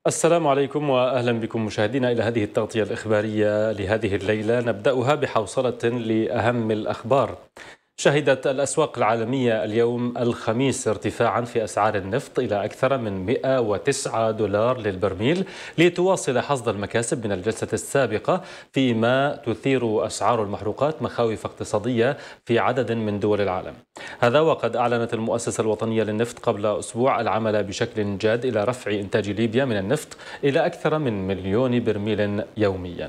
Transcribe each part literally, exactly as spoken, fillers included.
السلام عليكم وأهلا بكم مشاهدينا إلى هذه التغطية الإخبارية لهذه الليلة. نبدأها بحوصلة لأهم الأخبار. شهدت الأسواق العالمية اليوم الخميس ارتفاعا في أسعار النفط إلى أكثر من مئة وتسعة دولار للبرميل، لتواصل حصد المكاسب من الجلسة السابقة، فيما تثير أسعار المحروقات مخاوف اقتصادية في عدد من دول العالم. هذا وقد أعلنت المؤسسة الوطنية للنفط قبل أسبوع العمل بشكل جاد إلى رفع إنتاج ليبيا من النفط إلى أكثر من مليون برميل يوميا.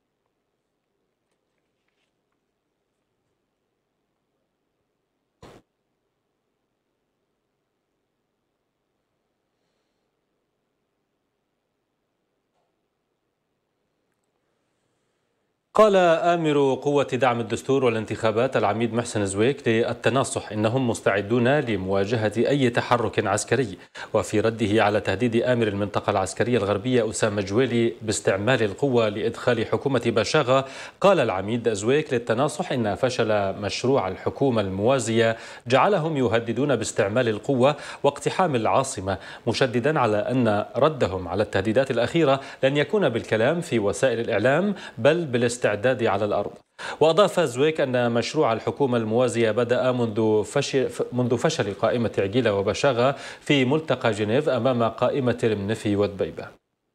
قال آمر قوة دعم الدستور والانتخابات العميد محسن زويك للتناصح إنهم مستعدون لمواجهة أي تحرك عسكري. وفي رده على تهديد آمر المنطقة العسكرية الغربية أسامة جويلي باستعمال القوة لإدخال حكومة بشاغة، قال العميد زويك للتناصح إن فشل مشروع الحكومة الموازية جعلهم يهددون باستعمال القوة واقتحام العاصمة، مشددا على أن ردهم على التهديدات الأخيرة لن يكون بالكلام في وسائل الإعلام بل بالاستعداد الاستعداد على الأرض. وأضاف زويك أن مشروع الحكومة الموازية بدأ منذ فشل, منذ فشل قائمة عجيلة وبشاغة في ملتقى جنيف أمام قائمة المنفي ودبيبة.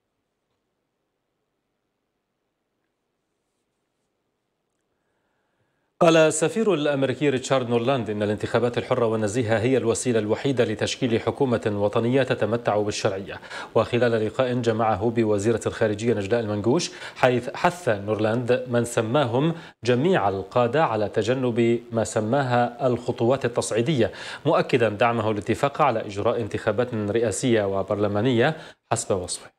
قال السفير الأمريكي ريتشارد نورلاند إن الانتخابات الحرة والنزيهة هي الوسيلة الوحيدة لتشكيل حكومة وطنية تتمتع بالشرعية. وخلال لقاء جمعه بوزيرة الخارجية نجلاء المنقوش، حيث حث نورلاند من سماهم جميع القادة على تجنب ما سماها الخطوات التصعيدية، مؤكدا دعمه الاتفاق على إجراء انتخابات رئاسية وبرلمانية حسب وصفه.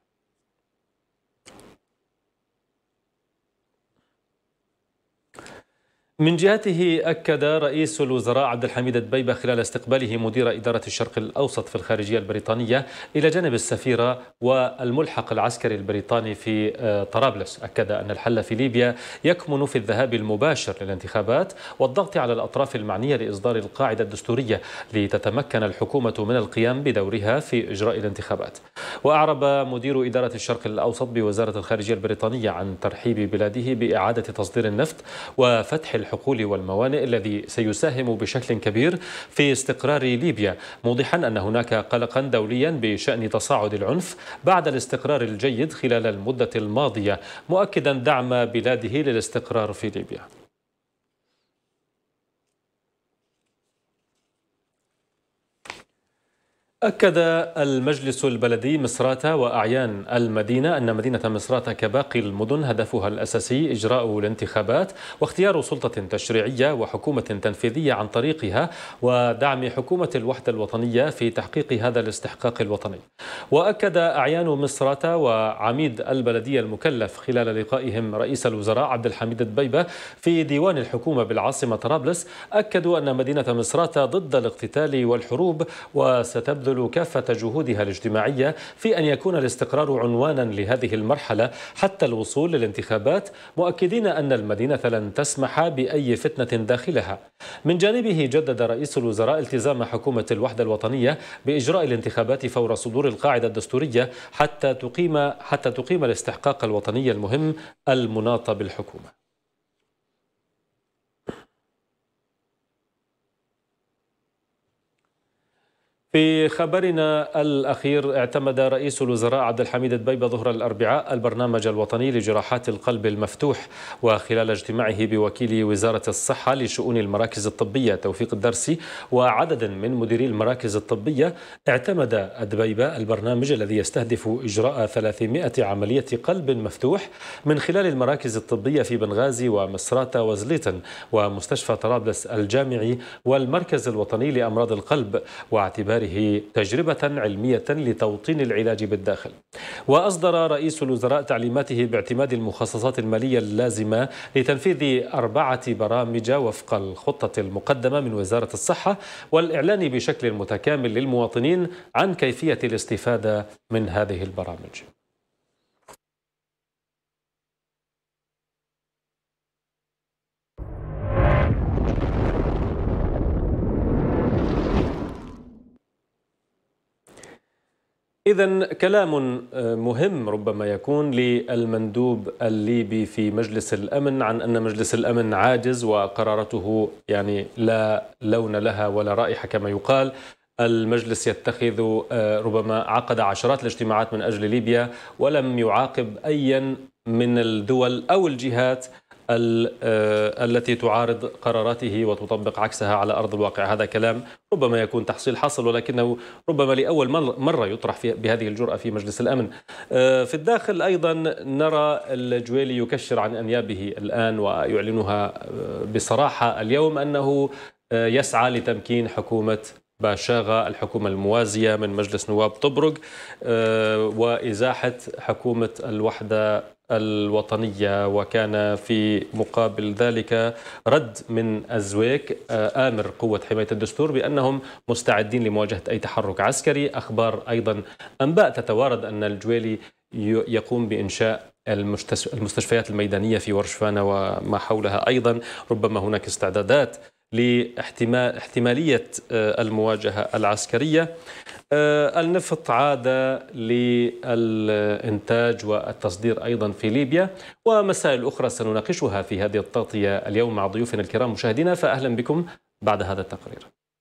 من جهته أكد رئيس الوزراء عبد الحميد دبيبة خلال استقباله مدير إدارة الشرق الأوسط في الخارجية البريطانية إلى جانب السفيرة والملحق العسكري البريطاني في طرابلس، أكد أن الحل في ليبيا يكمن في الذهاب المباشر للانتخابات والضغط على الأطراف المعنية لإصدار القاعدة الدستورية لتتمكن الحكومة من القيام بدورها في إجراء الانتخابات. وأعرب مدير إدارة الشرق الأوسط بوزارة الخارجية البريطانية عن ترحيب بلاده بإعادة تصدير النفط وفتح الحقول والموانئ الذي سيساهم بشكل كبير في استقرار ليبيا، موضحا أن هناك قلقا دوليا بشأن تصاعد العنف بعد الاستقرار الجيد خلال المدة الماضية، مؤكدا دعم بلاده للاستقرار في ليبيا. أكد المجلس البلدي مصراتة وأعيان المدينة أن مدينة مصراتة كباقي المدن هدفها الأساسي إجراء الانتخابات واختيار سلطة تشريعية وحكومة تنفيذية عن طريقها، ودعم حكومة الوحدة الوطنية في تحقيق هذا الاستحقاق الوطني. وأكد أعيان مصراتة وعميد البلدية المكلف خلال لقائهم رئيس الوزراء عبد الحميد دبيبة في ديوان الحكومة بالعاصمة طرابلس، أكدوا أن مدينة مصراتة ضد الاقتتال والحروب وستبذل كافة جهودها الاجتماعية في أن يكون الاستقرار عنوانا لهذه المرحلة حتى الوصول للانتخابات، مؤكدين أن المدينة لن تسمح بأي فتنة داخلها. من جانبه جدد رئيس الوزراء التزام حكومة الوحدة الوطنية بإجراء الانتخابات فور صدور القاعدة الدستورية حتى تقيم حتى تقيم الاستحقاق الوطني المهم المناط بالحكومة. في خبرنا الأخير، اعتمد رئيس الوزراء عبد الحميد دبيبة ظهر الأربعاء البرنامج الوطني لجراحات القلب المفتوح، وخلال اجتماعه بوكيل وزارة الصحة لشؤون المراكز الطبية توفيق الدرسي وعدد من مديري المراكز الطبية، اعتمد دبيبة البرنامج الذي يستهدف إجراء ثلاثمئة عملية قلب مفتوح من خلال المراكز الطبية في بنغازي ومصراتة وزليطن ومستشفى طرابلس الجامعي والمركز الوطني لأمراض القلب، واعتبار تجربة علمية لتوطين العلاج بالداخل. وأصدر رئيس الوزراء تعليماته باعتماد المخصصات المالية اللازمة لتنفيذ أربعة برامج وفق الخطة المقدمة من وزارة الصحة، والإعلان بشكل متكامل للمواطنين عن كيفية الاستفادة من هذه البرامج. إذن كلام مهم ربما يكون للمندوب الليبي في مجلس الأمن عن أن مجلس الأمن عاجز وقرارته يعني لا لون لها ولا رائحة كما يقال. المجلس يتخذ ربما عقد عشرات الاجتماعات من أجل ليبيا ولم يعاقب أيا من الدول أو الجهات التي تعارض قراراته وتطبق عكسها على أرض الواقع. هذا كلام ربما يكون تحصيل حصل، ولكنه ربما لأول مرة يطرح في بهذه الجرأة في مجلس الأمن. في الداخل أيضا نرى الجويلي يكشر عن أنيابه الآن ويعلنها بصراحة اليوم أنه يسعى لتمكين حكومة باشاغا الحكومة الموازية من مجلس نواب طبرق وإزاحة حكومة الوحدة الوطنية. وكان في مقابل ذلك رد من الزويك آمر قوة حماية الدستور بأنهم مستعدين لمواجهة أي تحرك عسكري. أخبار أيضا أنباء تتوارد أن الجويلي يقوم بإنشاء المستشفيات الميدانية في ورشفانة وما حولها. أيضا ربما هناك استعدادات لاحتمال احتمالية المواجهة العسكرية. النفط عاد للإنتاج والتصدير أيضا في ليبيا، ومسائل أخرى سنناقشها في هذه التغطية اليوم مع ضيوفنا الكرام. مشاهدينا فأهلا بكم بعد هذا التقرير.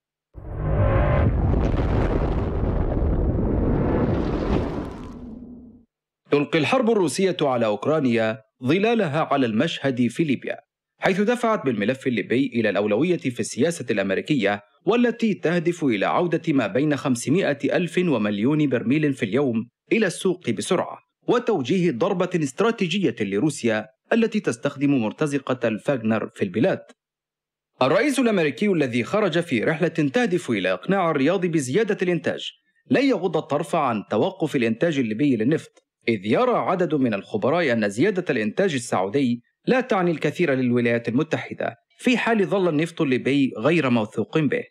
تلقي الحرب الروسية على أوكرانيا ظلالها على المشهد في ليبيا، حيث دفعت بالملف الليبي إلى الأولوية في السياسة الأمريكية، والتي تهدف إلى عودة ما بين خمسمائة ألف ومليون برميل في اليوم إلى السوق بسرعة، وتوجيه ضربة استراتيجية لروسيا التي تستخدم مرتزقة الفاغنر في البلاد. الرئيس الأمريكي الذي خرج في رحلة تهدف إلى إقناع الرياض بزيادة الإنتاج لن يغض الطرف عن توقف الإنتاج الليبي للنفط، إذ يرى عدد من الخبراء أن زيادة الإنتاج السعودي لا تعني الكثير للولايات المتحدة في حال ظل النفط الليبي غير موثوق به.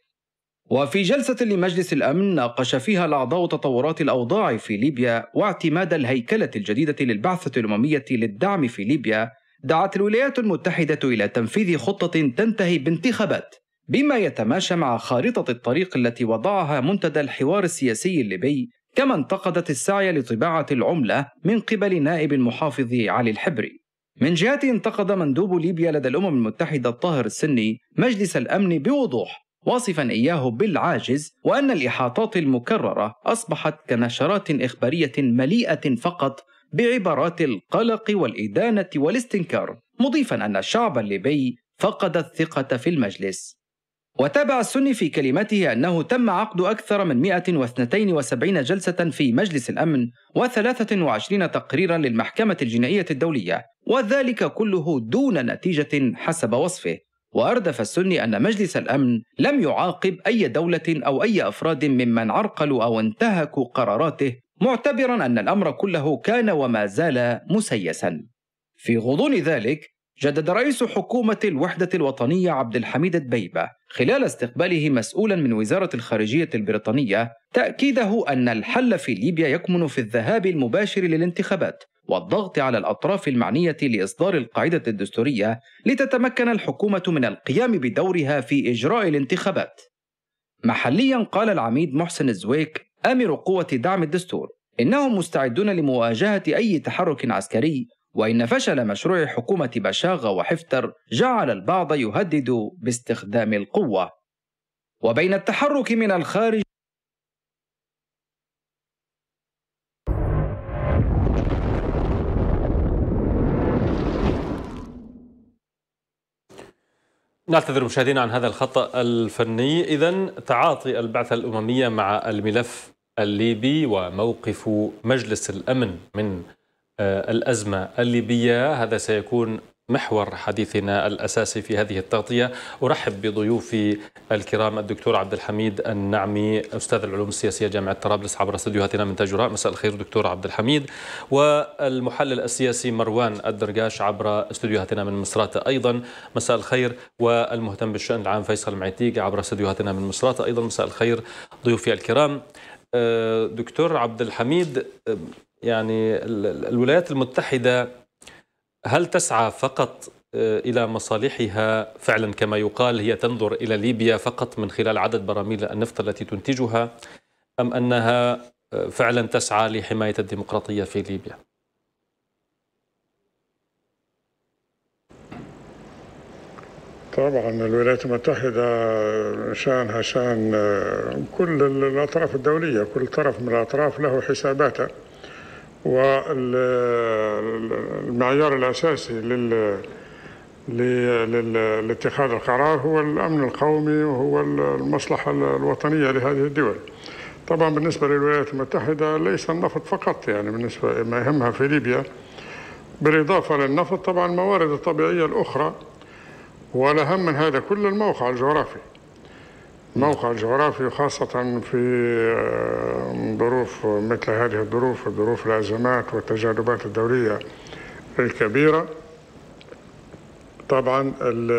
وفي جلسة لمجلس الأمن ناقش فيها الأعضاء تطورات الأوضاع في ليبيا واعتماد الهيكلة الجديدة للبعثة الأممية للدعم في ليبيا، دعت الولايات المتحدة إلى تنفيذ خطة تنتهي بانتخابات بما يتماشى مع خارطة الطريق التي وضعها منتدى الحوار السياسي الليبي، كما انتقدت السعي لطباعة العملة من قبل نائب المحافظ علي الحبري. من جهته انتقد مندوب ليبيا لدى الأمم المتحدة الطاهر السني مجلس الأمن بوضوح، واصفا إياه بالعاجز، وأن الإحاطات المكررة أصبحت كنشرات إخبارية مليئة فقط بعبارات القلق والإدانة والاستنكار، مضيفا أن الشعب الليبي فقد الثقة في المجلس. وتابع السني في كلمته أنه تم عقد أكثر من مئة واثنين وسبعين جلسة في مجلس الأمن وثلاثة وعشرين تقريرا للمحكمة الجنائية الدولية، وذلك كله دون نتيجة حسب وصفه. وأردف السني أن مجلس الأمن لم يعاقب أي دولة أو أي أفراد ممن عرقلوا أو انتهكوا قراراته، معتبرا أن الأمر كله كان وما زال مسيسا. في غضون ذلك جدد رئيس حكومة الوحدة الوطنية عبد الحميد دبيبة خلال استقباله مسؤولا من وزارة الخارجية البريطانية تأكيده أن الحل في ليبيا يكمن في الذهاب المباشر للانتخابات والضغط على الأطراف المعنية لإصدار القاعدة الدستورية لتتمكن الحكومة من القيام بدورها في إجراء الانتخابات. محليا قال العميد محسن الزويك آمر قوة دعم الدستور إنهم مستعدون لمواجهة أي تحرك عسكري، وإن فشل مشروع حكومة باشاغا وحفتر جعل البعض يهدد باستخدام القوة. وبين التحرك من الخارج نعتذر مشاهدينا عن هذا الخطأ الفني. إذن تعاطي البعثة الأممية مع الملف الليبي وموقف مجلس الأمن من الأزمة الليبية، هذا سيكون محور حديثنا الأساسي في هذه التغطية. أرحب بضيوفي الكرام الدكتور عبد الحميد النعمي أستاذ العلوم السياسية جامعة طرابلس عبر استديوهاتنا من تاجراء، مساء الخير دكتور عبد الحميد. والمحلل السياسي مروان الدرقاش عبر استديوهاتنا من مصراتة أيضا، مساء الخير. والمهتم بالشأن العام فيصل معتيق عبر استديوهاتنا من مصراتة أيضا، مساء الخير ضيوفي الكرام. دكتور عبد الحميد، يعني الولايات المتحدة هل تسعى فقط إلى مصالحها فعلا كما يقال، هي تنظر إلى ليبيا فقط من خلال عدد براميل النفط التي تنتجها، أم أنها فعلا تسعى لحماية الديمقراطية في ليبيا؟ طبعا الولايات المتحدة شأنها شأن كل الأطراف الدولية، كل طرف من الأطراف له حساباته، والمعيار الأساسي لل لاتخاذ القرار هو الأمن القومي وهو المصلحة الوطنية لهذه الدول. طبعا بالنسبة للولايات المتحدة ليس النفط فقط، يعني بالنسبة ما يهمها في ليبيا بالإضافة للنفط طبعا الموارد الطبيعية الأخرى، والأهم من هذا كل الموقع الجغرافي. الموقع الجغرافي خاصة في ظروف مثل هذه الظروف، ظروف الأزمات والتجاذبات الدولية الكبيرة. طبعا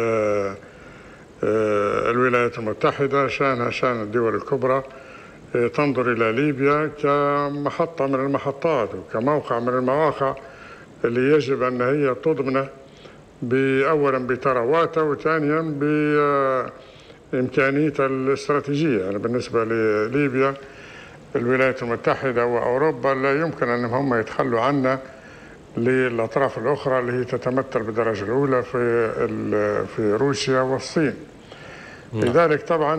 الولايات المتحدة شأنها شأن الدول الكبرى، تنظر إلى ليبيا كمحطة من المحطات وكموقع من المواقع اللي يجب أن هي تضمنه أولا بثرواته وثانيا بإمكانيته الاستراتيجية. يعني بالنسبة لليبيا الولايات المتحدة وأوروبا لا يمكن أن هم يتخلوا عنا للأطراف الأخرى اللي هي تتمثل بالدرجة الأولى في في روسيا والصين. لذلك طبعا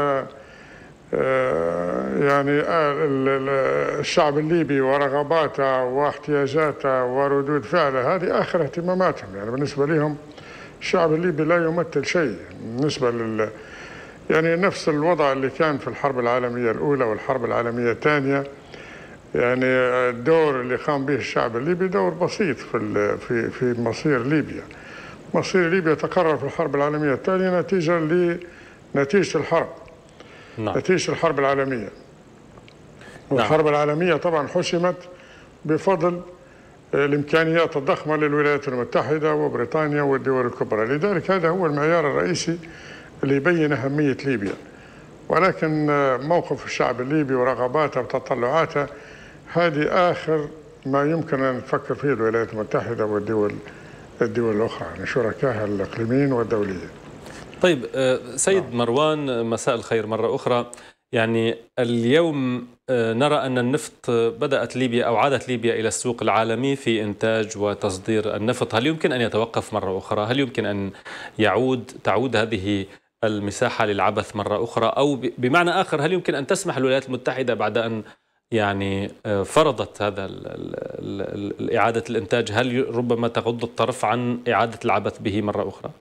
يعني الشعب الليبي ورغباته واحتياجاته وردود فعله هذه آخر اهتماماتهم. يعني بالنسبة لهم الشعب الليبي لا يمثل شيء بالنسبة لل يعني نفس الوضع اللي كان في الحرب العالمية الأولى والحرب العالمية الثانية. يعني الدور اللي قام به الشعب الليبي دور بسيط في في في مصير ليبيا. مصير ليبيا تقرر في الحرب العالمية الثانية نتيجة لنتيجة الحرب. نعم. نتيجة الحرب العالمية. والحرب نعم. العالمية طبعا حسمت بفضل الإمكانيات الضخمة للولايات المتحدة وبريطانيا والدول الكبرى. لذلك هذا هو المعيار الرئيسي اللي يبين أهمية ليبيا. ولكن موقف الشعب الليبي ورغباته وتطلعاته هذه آخر ما يمكن أن نفكر فيه الولايات المتحدة والدول الدول الأخرى، يعني شركائها الإقليميين والدوليين. طيب سيد مروان، مساء الخير مرة أخرى. يعني اليوم نرى أن النفط بدأت ليبيا أو عادت ليبيا إلى السوق العالمي في إنتاج وتصدير النفط. هل يمكن أن يتوقف مرة أخرى؟ هل يمكن أن يعود تعود هذه المساحة للعبث مرة أخرى؟ أو بمعنى آخر، هل يمكن أن تسمح الولايات المتحدة بعد أن يعني فرضت هذا إعادة الإنتاج، هل ربما تغض الطرف عن إعادة العبث به مرة أخرى؟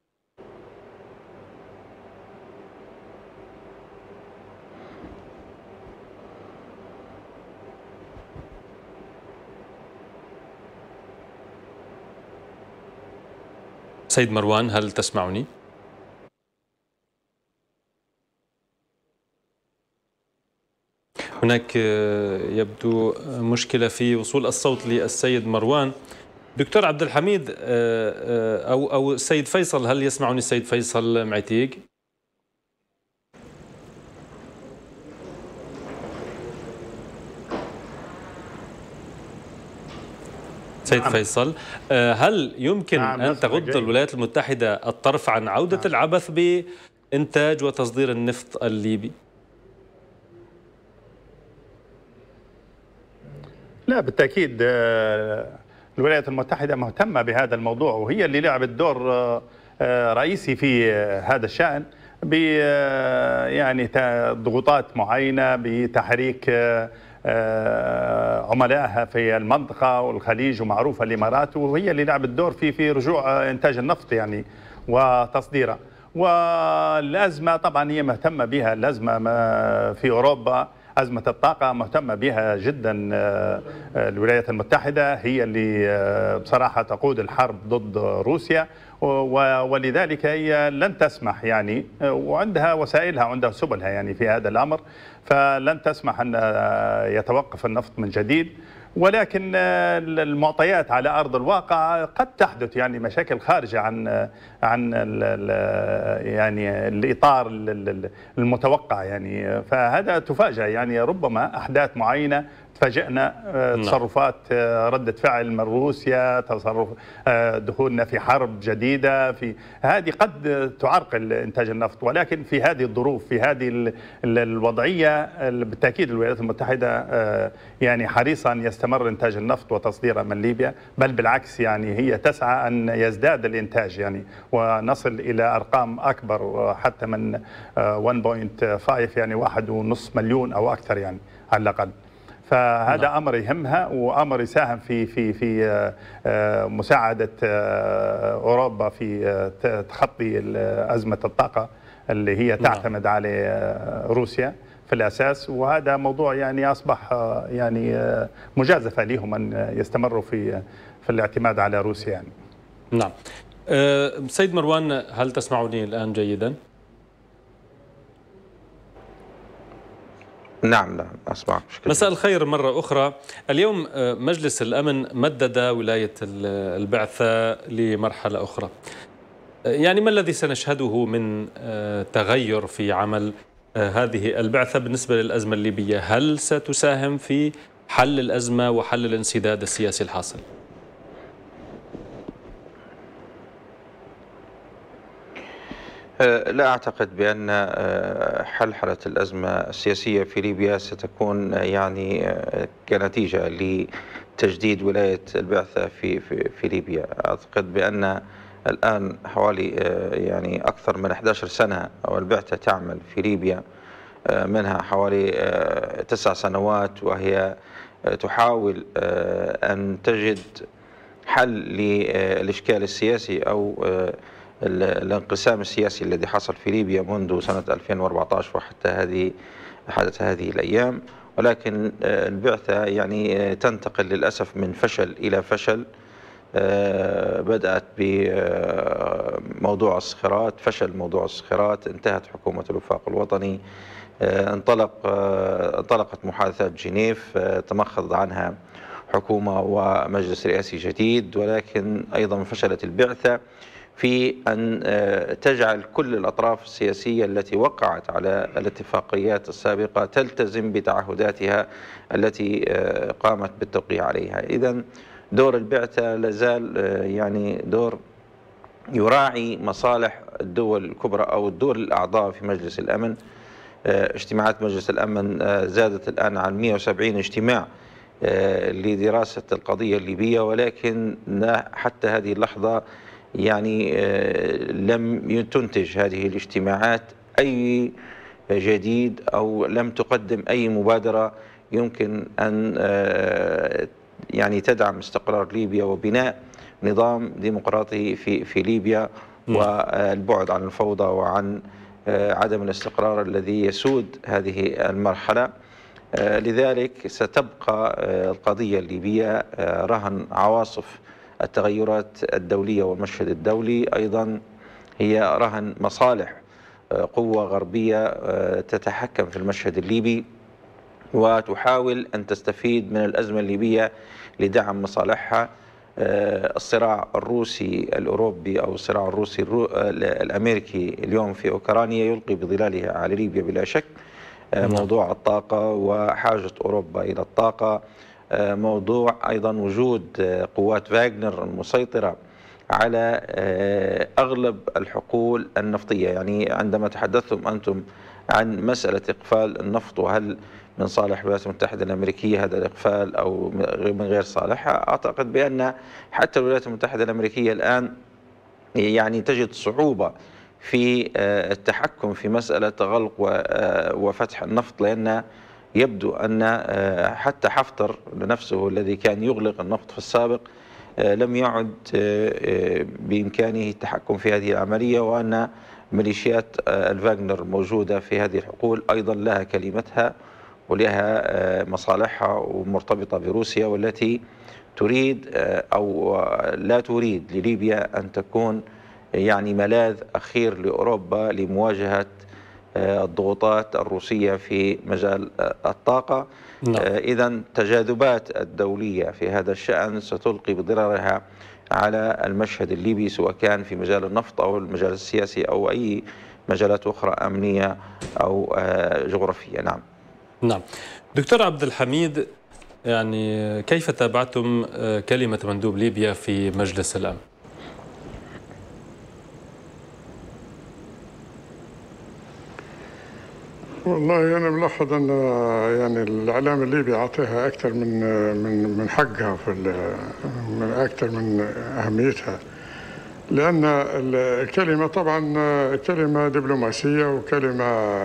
سيد مروان، هل تسمعني؟ هناك يبدو مشكلة في وصول الصوت للسيد مروان. دكتور عبد الحميد أو أو السيد فيصل، هل يسمعني السيد فيصل معتيق؟ سيد نعم. فيصل، هل يمكن نعم. أن تغض الولايات المتحدة الطرف عن عودة نعم. العبث بإنتاج وتصدير النفط الليبي؟ لا بالتأكيد الولايات المتحدة مهتمة بهذا الموضوع، وهي اللي لعبت دور رئيسي في هذا الشأن ب يعني ضغوطات معينة بتحريك عملائها في المنطقة والخليج ومعروفة الإمارات، وهي اللي لعبت دور في في رجوع إنتاج النفط يعني وتصديره. والأزمة طبعا هي مهتمة بها، الأزمة في أوروبا أزمة الطاقة مهتمة بها جدا الولايات المتحدة، هي اللي بصراحة تقود الحرب ضد روسيا، ولذلك هي لن تسمح يعني، وعندها وسائلها وعندها سبلها يعني في هذا الأمر، فلن تسمح أن يتوقف النفط من جديد. ولكن المعطيات على أرض الواقع قد تحدث يعني مشاكل خارجة عن عن ال يعني الإطار المتوقع يعني، فهذا تفاجأ يعني ربما أحداث معينة تفاجئنا تصرفات ردة فعل من روسيا، تصرف دخولنا في حرب جديدة، في هذه قد تعرقل إنتاج النفط. ولكن في هذه الظروف، في هذه الوضعية، بالتأكيد الولايات المتحدة يعني حريصة أن يستمر إنتاج النفط وتصديره من ليبيا، بل بالعكس يعني هي تسعى أن يزداد الإنتاج يعني ونصل إلى أرقام أكبر حتى من واحد فاصلة خمسة يعني واحد ونصف مليون أو أكثر يعني على الأقل. فهذا نعم. أمر يهمها وأمر يساهم في في في مساعدة أوروبا في تخطي أزمة الطاقة اللي هي تعتمد نعم. على روسيا في الأساس. وهذا موضوع يعني أصبح يعني مجازفة لهم أن يستمروا في في الاعتماد على روسيا يعني. نعم. سيد مروان، هل تسمعني الآن جيدا؟ نعم نعم أسمعك. مساء الخير مرة أخرى. اليوم مجلس الأمن مدد ولاية البعثة لمرحلة أخرى، يعني ما الذي سنشهده من تغير في عمل هذه البعثة بالنسبة للأزمة الليبية؟ هل ستساهم في حل الأزمة وحل الانسداد السياسي الحاصل؟ لا أعتقد بأن حلحلة الأزمة السياسية في ليبيا ستكون يعني كنتيجة لتجديد ولاية البعثة في في في ليبيا. أعتقد بأن الآن حوالي يعني أكثر من أحد عشر سنة والبعثة تعمل في ليبيا، منها حوالي تسع سنوات وهي تحاول أن تجد حل للإشكال السياسي أو الانقسام السياسي الذي حصل في ليبيا منذ سنة ألفين وأربعة عشر وحتى هذه حدث هذه الأيام. ولكن البعثة يعني تنتقل للأسف من فشل إلى فشل. بدأت بموضوع الصخرات، فشل موضوع الصخرات، انتهت حكومة الوفاق الوطني، انطلق انطلقت محادثات جنيف تمخض عنها حكومة ومجلس رئاسي جديد، ولكن أيضا فشلت البعثة في أن تجعل كل الأطراف السياسية التي وقعت على الاتفاقيات السابقة تلتزم بتعهداتها التي قامت بالتوقيع عليها. إذن دور البعثة لازال يعني دور يراعي مصالح الدول الكبرى أو الدول الأعضاء في مجلس الأمن. اجتماعات مجلس الأمن زادت الآن عن مئة وسبعين اجتماع لدراسة القضية الليبية، ولكن حتى هذه اللحظة يعني لم تنتج هذه الاجتماعات أي جديد أو لم تقدم أي مبادرة يمكن أن يعني تدعم استقرار ليبيا وبناء نظام ديمقراطي في في ليبيا والبعد عن الفوضى وعن عدم الاستقرار الذي يسود هذه المرحلة. لذلك ستبقى القضية الليبية رهن عواصف التغيرات الدولية والمشهد الدولي، أيضا هي رهن مصالح قوة غربية تتحكم في المشهد الليبي وتحاول أن تستفيد من الأزمة الليبية لدعم مصالحها. الصراع الروسي الأوروبي أو الصراع الروسي الأمريكي اليوم في أوكرانيا يلقي بظلاله على ليبيا بلا شك. موضوع الطاقة وحاجة أوروبا إلى الطاقة، موضوع أيضا وجود قوات فاغنر المسيطرة على أغلب الحقول النفطية. يعني عندما تحدثتم أنتم عن مسألة إقفال النفط وهل من صالح الولايات المتحدة الأمريكية هذا الإقفال أو من غير صالحها، أعتقد بأن حتى الولايات المتحدة الأمريكية الآن يعني تجد صعوبة في التحكم في مسألة غلق وفتح النفط، لأن يبدو أن حتى حفتر نفسه الذي كان يغلق النفط في السابق لم يعد بإمكانه التحكم في هذه العملية، وأن ميليشيات الفاغنر موجودة في هذه الحقول أيضا لها كلمتها ولها مصالحها ومرتبطة بروسيا، والتي تريد أو لا تريد لليبيا أن تكون يعني ملاذ أخير لأوروبا لمواجهة الضغوطات الروسية في مجال الطاقة. نعم. إذن التجاذبات الدولية في هذا الشأن ستلقي بضررها على المشهد الليبي، سواء كان في مجال النفط أو المجال السياسي أو أي مجالات أخرى أمنية أو جغرافية. نعم. نعم. دكتور عبد الحميد، يعني كيف تابعتم كلمة مندوب ليبيا في مجلس الأمن؟ والله أنا ملاحظ أن يعني الإعلام الليبي أعطيها أكثر من من من حقها في من أكثر من أهميتها، لأن الكلمة طبعا كلمة دبلوماسية وكلمة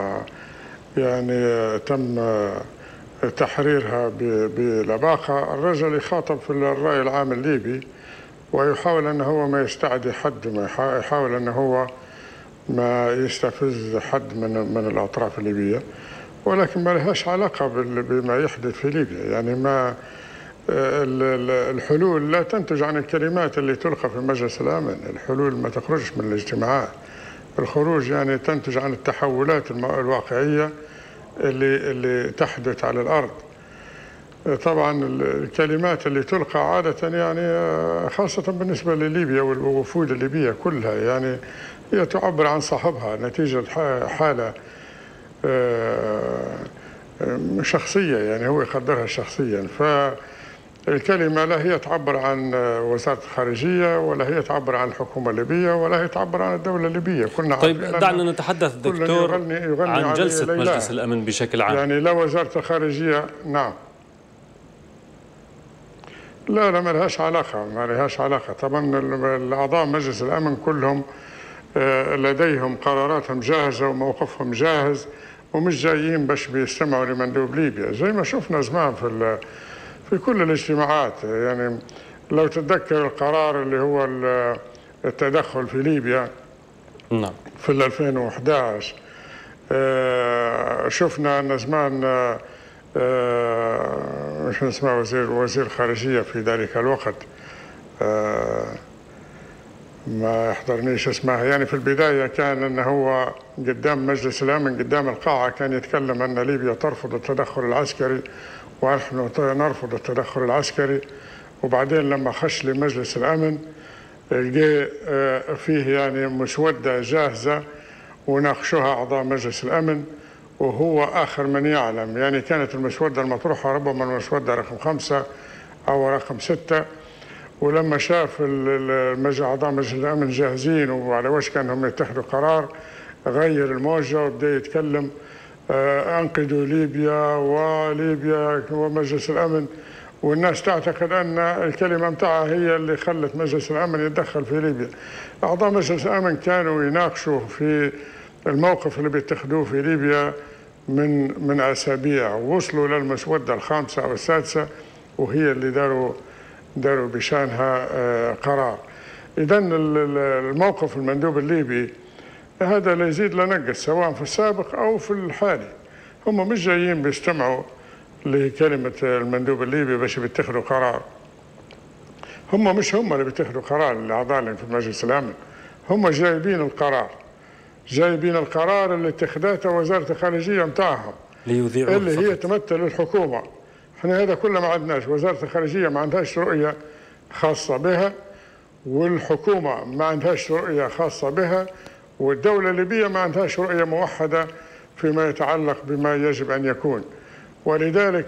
يعني تم تحريرها بلباقة. الرجل يخاطب في الرأي العام الليبي ويحاول أن هو ما يستعدي حد، ما يحاول أن هو ما يستفز حد من من الأطراف الليبية، ولكن ما لهاش علاقة بما يحدث في ليبيا. يعني ما الحلول لا تنتج عن الكلمات اللي تلقى في مجلس الأمن، الحلول ما تخرجش من الاجتماعات، الخروج يعني تنتج عن التحولات الواقعية اللي اللي تحدث على الأرض. طبعا الكلمات اللي تلقى عادة يعني خاصة بالنسبة لليبيا والوفود الليبية كلها يعني هي تعبر عن صاحبها نتيجة حالة شخصية، يعني هو يقدرها شخصيا. فالكلمة لا هي تعبر عن وزارة الخارجية ولا هي تعبر عن الحكومة الليبية ولا هي تعبر عن الدولة الليبية. كنا طيب دعنا نتحدث دكتور يغني يغني عن جلسة مجلس الأمن بشكل عام. يعني لا وزارة الخارجية نعم لا لا ما لهاش علاقة، ما لهاش علاقة. طبعا الأعضاء مجلس الأمن كلهم لديهم قراراتهم جاهزة وموقفهم جاهز ومش جايين باش بيستمعوا لمندوب ليبيا زي ما شفنا زمان في في كل الاجتماعات. يعني لو تتذكر القرار اللي هو التدخل في ليبيا نعم في ألفين وأحد عشر شفنا أن زمان مش اسمه وزير وزير خارجية في ذلك الوقت ما يحضرنيش اسمها، يعني في البداية كان أنه هو قدام مجلس الأمن قدام القاعة كان يتكلم أن ليبيا ترفض التدخل العسكري ونحن نرفض التدخل العسكري. وبعدين لما خش لمجلس الأمن لقى فيه يعني مسودة جاهزة وناقشوها أعضاء مجلس الأمن وهو آخر من يعلم. يعني كانت المسودة المطروحة ربما المسودة رقم خمسة أو رقم ستة، ولما شاف أعضاء مجلس الأمن جاهزين وعلى وشك أنهم يتخذوا قرار غير الموجة وبدأ يتكلم أنقذوا ليبيا وليبيا ومجلس الأمن، والناس تعتقد أن الكلمة متاعها هي اللي خلت مجلس الأمن يتدخل في ليبيا. أعضاء مجلس الأمن كانوا يناقشوا في الموقف اللي بيتخذوه في ليبيا من من أسابيع، ووصلوا للمسودة الخامسة أو السادسة وهي اللي داروا داروا بشانها قرار. إذن الموقف المندوب الليبي هذا لا يزيد لا نقص سواء في السابق أو في الحالي. هم مش جايين بيستمعوا لكلمة المندوب الليبي باش بيتخذوا قرار. هم مش هم اللي بيتخذوا قرار الأعضاء اللي في مجلس الأمن، هم جايبين القرار جايبين القرار اللي اتخذته وزارة الخارجية متاعهم اللي هي تمثل الحكومة. احنا هذا كله ما عندناش، وزارة الخارجية ما عندهاش رؤية خاصة بها والحكومة ما عندهاش رؤية خاصة بها والدولة الليبية ما عندهاش رؤية موحدة فيما يتعلق بما يجب أن يكون. ولذلك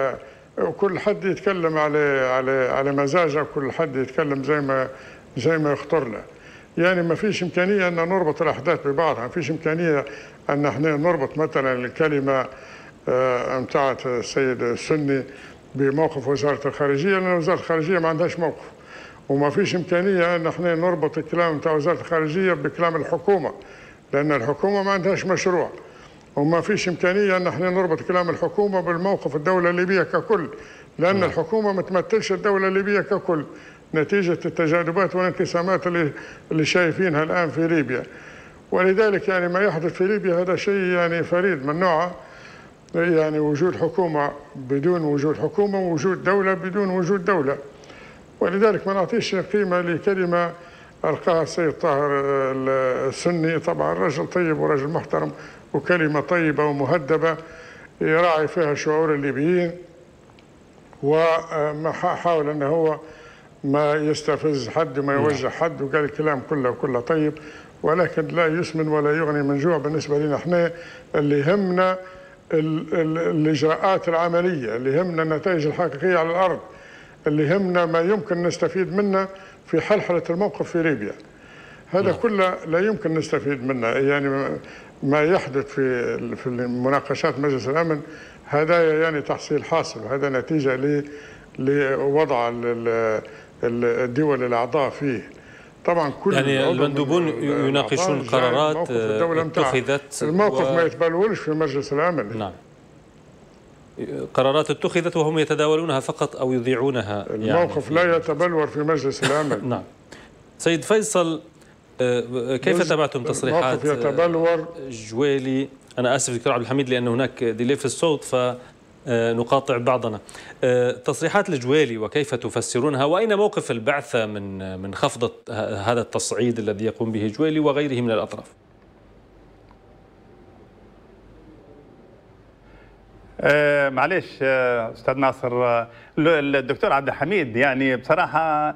كل حد يتكلم على على على مزاجه، كل حد يتكلم زي ما زي ما يخطر له. يعني ما فيش إمكانية أن نربط الأحداث ببعضها، ما فيش إمكانية أن احنا نربط مثلا الكلمة متاعت السيد السني بموقف وزارة الخارجية، لأن وزارة الخارجية ما عندهاش موقف. وما فيش إمكانية أن احنا نربط الكلام متاع وزارة الخارجية بكلام الحكومة لأن الحكومة ما عندهاش مشروع. وما فيش إمكانية أن احنا نربط كلام الحكومة بالموقف الدولة الليبية ككل لأن الحكومة ما تمثلش الدولة الليبية ككل نتيجة التجاذبات والانقسامات اللي اللي شايفينها الآن في ليبيا. ولذلك يعني ما يحدث في ليبيا هذا شيء يعني فريد من نوعه، يعني وجود حكومة بدون وجود حكومة ووجود دولة بدون وجود دولة. ولذلك ما نعطيش قيمة لكلمة ألقاها السيد طاهر السني. طبعا رجل طيب ورجل محترم وكلمة طيبة ومهذبة يراعي فيها شعور الليبيين وما حاول أنه هو ما يستفز حد وما يوجه حد، وقال الكلام كله كله طيب ولكن لا يسمن ولا يغني من جوع. بالنسبة لنا احنا اللي يهمنا ال ال الإجراءات العملية، اللي يهمنا النتائج الحقيقية على الأرض، اللي يهمنا ما يمكن نستفيد منه في حلحلة الموقف في ليبيا. هذا كله لا يمكن نستفيد منه. يعني ما يحدث في في مناقشات مجلس الأمن هذا يعني تحصيل حاصل، وهذا نتيجة لوضع الدول الأعضاء فيه. طبعا كل يعني المندوبون يناقشون قرارات اتخذت، الموقف و... ما يتبلورش في مجلس الأمن. نعم، قرارات اتخذت وهم يتداولونها فقط أو يذيعونها. الموقف يعني لا يتبلور في مجلس الأمن. نعم. سيد فيصل، كيف تابعتم تصريحات جويلي؟ أنا آسف دكتور عبد الحميد لأن هناك ديلي في الصوت فنقاطع بعضنا. تصريحات الجويلي وكيف تفسرونها، وأين موقف البعثة من من خفض هذا التصعيد الذي يقوم به جويلي وغيره من الأطراف؟ آه معليش آه أستاذ ناصر، آه الدكتور عبد الحميد يعني بصراحة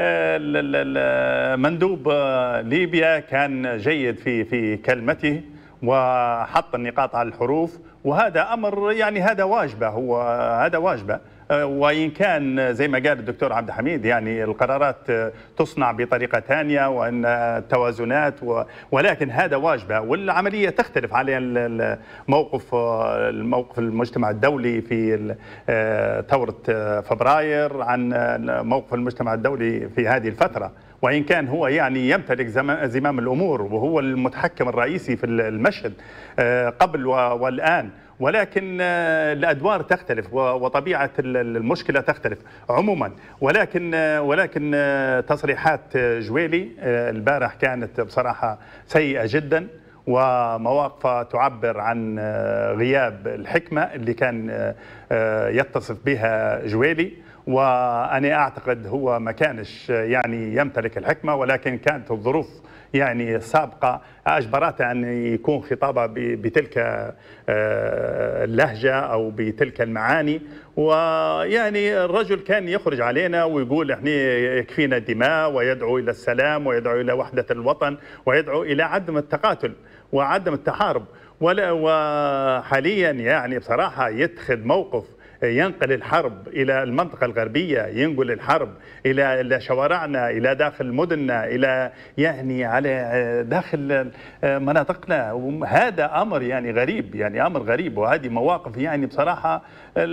مندوب ليبيا كان جيد في في كلمته وحط النقاط على الحروف، وهذا امر يعني هذا واجبه، هو هذا واجبه. وإن كان زي ما قال الدكتور عبد الحميد يعني القرارات تصنع بطريقة ثانية وأن التوازنات، ولكن هذا واجبه، والعملية تختلف على الموقف الموقف المجتمع الدولي في ثورة فبراير عن موقف المجتمع الدولي في هذه الفترة. وإن كان هو يعني يمتلك زمام الأمور وهو المتحكم الرئيسي في المشهد قبل والآن، ولكن الأدوار تختلف وطبيعة المشكلة تختلف عموما. ولكن ولكن تصريحات جويلي البارح كانت بصراحة سيئة جدا، ومواقفه تعبر عن غياب الحكمة اللي كان يتصف بها جويلي. وأنا أعتقد هو ما كانش يعني يمتلك الحكمة، ولكن كانت الظروف يعني سابقة أجبرته أن يكون خطابه بتلك اللهجة أو بتلك المعاني. ويعني الرجل كان يخرج علينا ويقول احنا يكفينا دماء، ويدعو إلى السلام، ويدعو إلى وحدة الوطن، ويدعو إلى عدم التقاتل وعدم التحارب. وحاليا يعني بصراحة يتخذ موقف ينقل الحرب إلى المنطقة الغربية، ينقل الحرب إلى إلى شوارعنا، إلى داخل مدننا، إلى يعني على داخل مناطقنا. هذا أمر يعني غريب، يعني أمر غريب. وهذه مواقف يعني بصراحة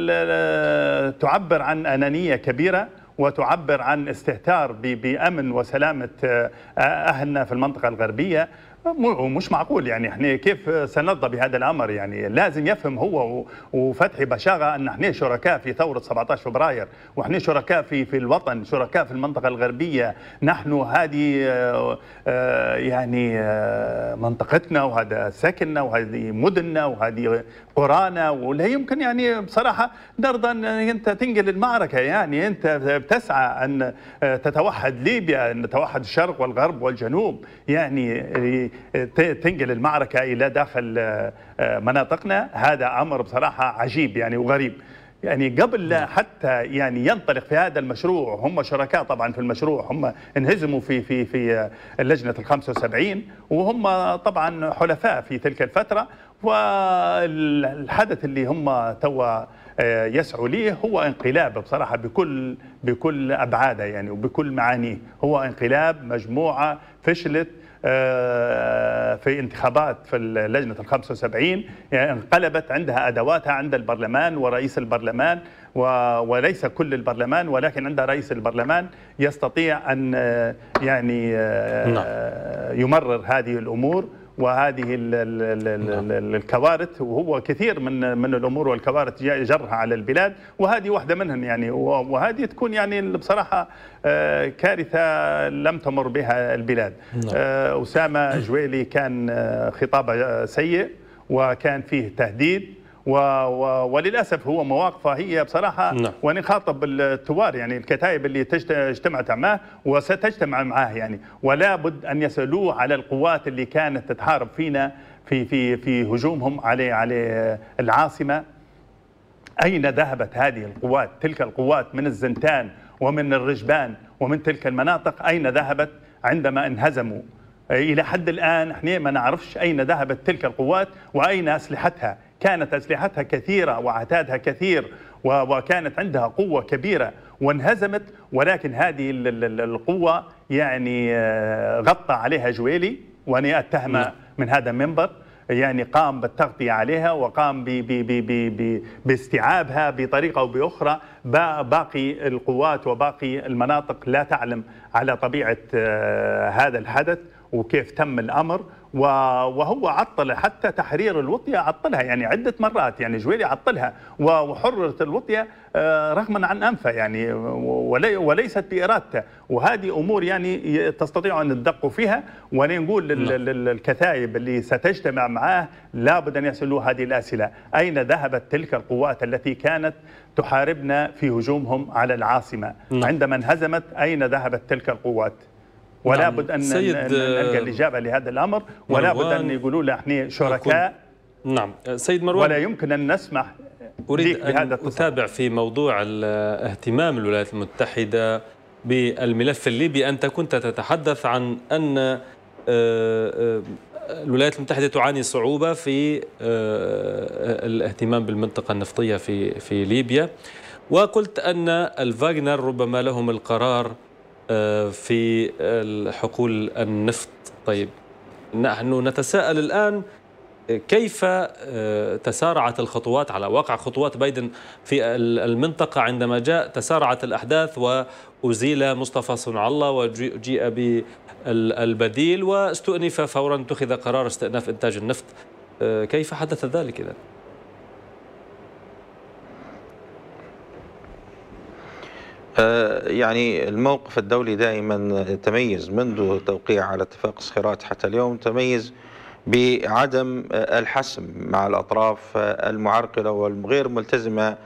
تعبر عن أنانية كبيرة، وتعبر عن استهتار بأمن وسلامة أهلنا في المنطقة الغربية. مش معقول يعني احنا كيف سنرضى بهذا الامر؟ يعني لازم يفهم هو وفتحي بشاغه ان احنا شركاء في ثوره سبعة عشر فبراير، واحنا شركاء في في الوطن، شركاء في المنطقه الغربيه. نحن هذه يعني منطقتنا، وهذا سكننا، وهذه مدننا، وهذه قرانا، ولا يمكن يعني بصراحه نرضى ان انت تنقل المعركه. يعني انت بتسعى ان تتوحد ليبيا، ان تتوحد الشرق والغرب والجنوب، يعني تنقل المعركة إلى داخل مناطقنا. هذا أمر بصراحة عجيب يعني وغريب. يعني قبل حتى يعني ينطلق في هذا المشروع، هم شركاء طبعا في المشروع، هم انهزموا في في في اللجنة الخمسة وسبعين، وهم طبعا حلفاء في تلك الفترة. والحدث اللي هم توا يسعوا ليه هو انقلاب بصراحة بكل بكل أبعاده يعني وبكل معانيه. هو انقلاب مجموعة فشلت في انتخابات في لجنة الخمسة وسبعين، يعني انقلبت عندها أدواتها عند البرلمان ورئيس البرلمان، وليس كل البرلمان، ولكن عند رئيس البرلمان يستطيع أن يعني يمرر هذه الأمور وهذه الكوارث. وهو كثير من من الامور والكوارث جرها على البلاد، وهذه واحده منهم يعني. وهذه تكون يعني بصراحه كارثه لم تمر بها البلاد. أسامة جويلي كان خطابه سيء، وكان فيه تهديد، و و وللاسف هو مواقفه هي بصراحه. نعم. ونخاطب الثوار يعني الكتائب اللي اجتمعت معه وستجتمع معه يعني، ولا بد ان يسالوه على القوات اللي كانت تتحارب فينا في في في هجومهم على على العاصمه. اين ذهبت هذه القوات؟ تلك القوات من الزنتان ومن الرجبان ومن تلك المناطق، اين ذهبت عندما انهزموا؟ إلى حد الآن احنا ما نعرفش أين ذهبت تلك القوات وأين أسلحتها. كانت أسلحتها كثيرة وعتادها كثير وكانت عندها قوة كبيرة وانهزمت، ولكن هذه القوة يعني غطى عليها جويلي، وأنا أتهمه من هذا المنبر، يعني قام بالتغطية عليها وقام بي بي بي بي بي باستيعابها بطريقة أو بأخرى. باقي القوات وباقي المناطق لا تعلم على طبيعة هذا الحدث وكيف تم الأمر، وهو عطل حتى تحرير الوطية، عطلها يعني عدة مرات، يعني جويلي عطلها وحررت الوطية رغما عن أنفه يعني وليست بإرادته. وهذه أمور يعني تستطيع أن تدقوا فيها، ونقول للكتائب اللي ستجتمع معاه لابد أن يسألوا هذه الأسئلة: أين ذهبت تلك القوات التي كانت تحاربنا في هجومهم على العاصمة؟ عندما انهزمت أين ذهبت تلك القوات؟ ولا بد أن نلقى الإجابة لهذا الأمر، ولا بد أن يقولوا له احنا شركاء. نعم سيد مروان، ولا يمكن أن نسمح. أريد أن أتابع في موضوع اهتمام الولايات المتحدة بالملف الليبي. أنت كنت تتحدث عن أن الولايات المتحدة تعاني صعوبة في الاهتمام بالمنطقة النفطية في في ليبيا، وقلت أن الفاغنر ربما لهم القرار في حقول النفط. طيب نحن نتساءل الآن كيف تسارعت الخطوات على واقع خطوات بايدن في المنطقة عندما جاء تسارعت الأحداث وأزيل مصطفى صنع الله وجيء بالبديل واستؤنف فورا، اتخذ قرار استئناف إنتاج النفط. كيف حدث ذلك إذن؟ يعني الموقف الدولي دائما تميز منذ توقيع على اتفاق صخيرات حتى اليوم، تميز بعدم الحسم مع الأطراف المعرقلة والغير ملتزمة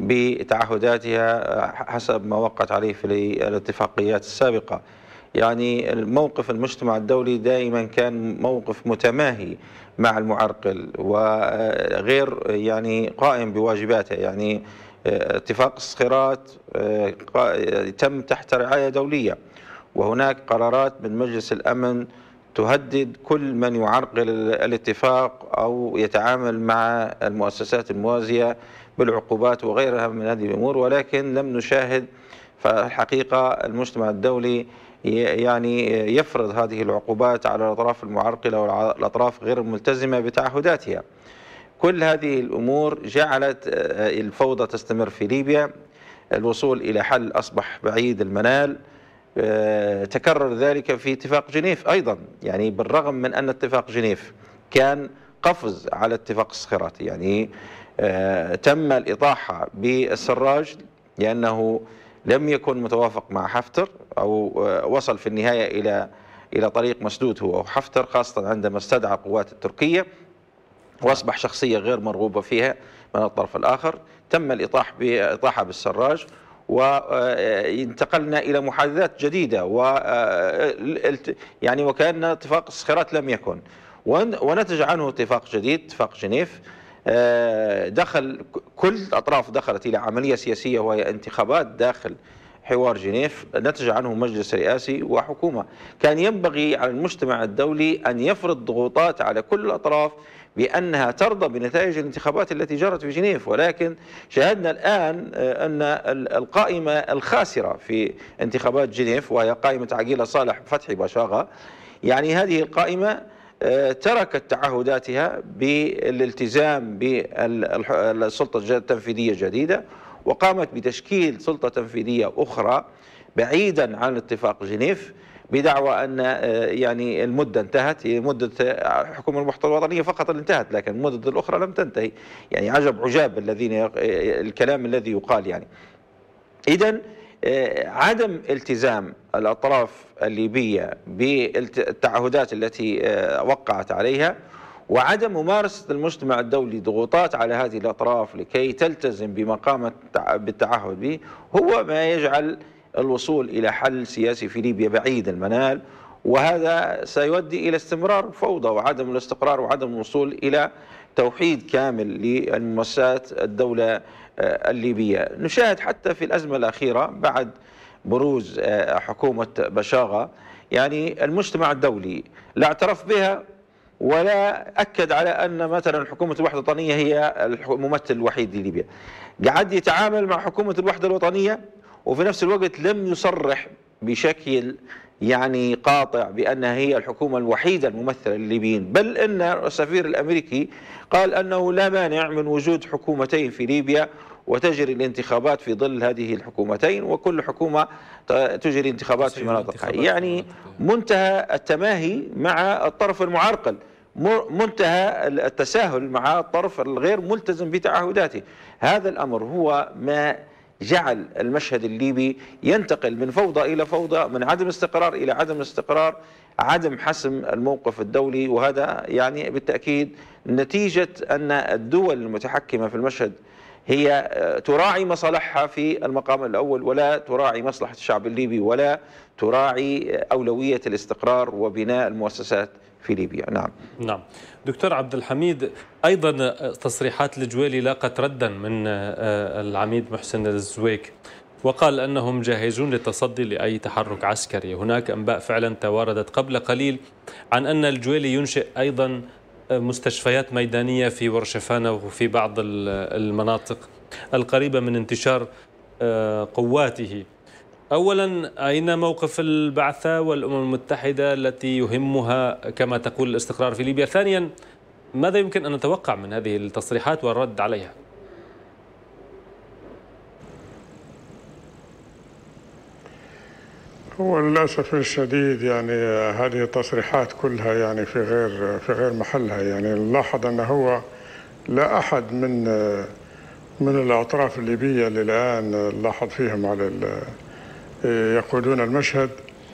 بتعهداتها حسب ما وقعت عليه في الاتفاقيات السابقة. يعني موقف المجتمع الدولي دائما كان موقف متماهي مع المعرقل وغير يعني قائم بواجباته. يعني اتفاق الصخيرات تم تحت رعاية دولية، وهناك قرارات من مجلس الأمن تهدد كل من يعرقل الاتفاق أو يتعامل مع المؤسسات الموازية بالعقوبات وغيرها من هذه الأمور، ولكن لم نشاهد. فالحقيقة المجتمع الدولي يعني يفرض هذه العقوبات على الأطراف المعرقلة والأطراف غير الملتزمة بتعهداتها. كل هذه الأمور جعلت الفوضى تستمر في ليبيا. الوصول إلى حل أصبح بعيد المنال. تكرر ذلك في اتفاق جنيف أيضا، يعني بالرغم من أن اتفاق جنيف كان قفز على اتفاق الصخيرات، يعني تم الإطاحة بالسراج لأنه لم يكن متوافق مع حفتر، أو وصل في النهاية إلى إلى طريق مسدود هو وحفتر، خاصة عندما استدعى قوات التركية وأصبح شخصية غير مرغوبة فيها من الطرف الآخر. تم الإطاحة بإطاحة بالسراج وانتقلنا إلى محادثات جديدة، و يعني وكأن اتفاق الصخيرات لم يكن، ونتج عنه اتفاق جديد، اتفاق جنيف. دخل كل الأطراف دخلت إلى عملية سياسية وهي انتخابات داخل حوار جنيف، نتج عنه مجلس رئاسي وحكومة. كان ينبغي على المجتمع الدولي أن يفرض ضغوطات على كل الأطراف بأنها ترضى بنتائج الانتخابات التي جرت في جنيف، ولكن شاهدنا الآن أن القائمة الخاسرة في انتخابات جنيف وهي قائمة عقيلة صالح فتحي باشاغا، يعني هذه القائمة تركت تعهداتها بالالتزام بالسلطة التنفيذية الجديدة، وقامت بتشكيل سلطة تنفيذية أخرى بعيدا عن اتفاق جنيف بدعوى أن يعني المدة انتهت. مدة حكومة المحتوى الوطنية فقط اللي انتهت، لكن المدة الأخرى لم تنتهي. يعني عجب عجاب الذين الكلام الذي يقال. يعني إذن عدم التزام الأطراف الليبية بالتعهدات التي وقعت عليها، وعدم ممارسة المجتمع الدولي ضغوطات على هذه الأطراف لكي تلتزم بما قامت بالتعهد به، هو ما يجعل الوصول إلى حل سياسي في ليبيا بعيد المنال، وهذا سيؤدي إلى استمرار الفوضى وعدم الاستقرار وعدم الوصول إلى توحيد كامل للمؤسسات الدولة الليبية. نشاهد حتى في الأزمة الأخيرة بعد بروز حكومة بشاغة، يعني المجتمع الدولي لا اعترف بها ولا أكد على أن مثلا حكومة الوحدة الوطنية هي الممثل الوحيد لليبيا. قعد يتعامل مع حكومة الوحدة الوطنية وفي نفس الوقت لم يصرح بشكل يعني قاطع بأنها هي الحكومة الوحيدة الممثلة للليبيين، بل أن السفير الأمريكي قال أنه لا مانع من وجود حكومتين في ليبيا وتجري الانتخابات في ظل هذه الحكومتين، وكل حكومة تجري انتخابات في مناطقها. يعني منتهى التماهي مع الطرف المعرقل، منتهى التساهل مع الطرف الغير ملتزم بتعهداته. هذا الأمر هو ما جعل المشهد الليبي ينتقل من فوضى إلى فوضى، من عدم استقرار إلى عدم استقرار، عدم حسم الموقف الدولي. وهذا يعني بالتأكيد نتيجة أن الدول المتحكمة في المشهد هي تراعي مصالحها في المقام الأول، ولا تراعي مصلحة الشعب الليبي، ولا تراعي أولوية الاستقرار وبناء المؤسسات في ليبيا. نعم نعم دكتور عبد الحميد، أيضا تصريحات الجويلي لاقت ردا من العميد محسن الزويك، وقال أنهم جاهزون للتصدي لأي تحرك عسكري. هناك أنباء فعلا تواردت قبل قليل عن أن الجويلي ينشئ أيضا مستشفيات ميدانية في ورشفانة وفي بعض المناطق القريبة من انتشار قواته. أولا، أين موقف البعثة والأمم المتحدة التي يهمها كما تقول الاستقرار في ليبيا؟ ثانيا، ماذا يمكن أن نتوقع من هذه التصريحات والرد عليها؟ هو للأسف الشديد يعني هذه التصريحات كلها يعني في غير في غير محلها. يعني نلاحظ أنه هو لا أحد من من الأطراف الليبية اللي الآن نلاحظ فيهم على يقودون المشهد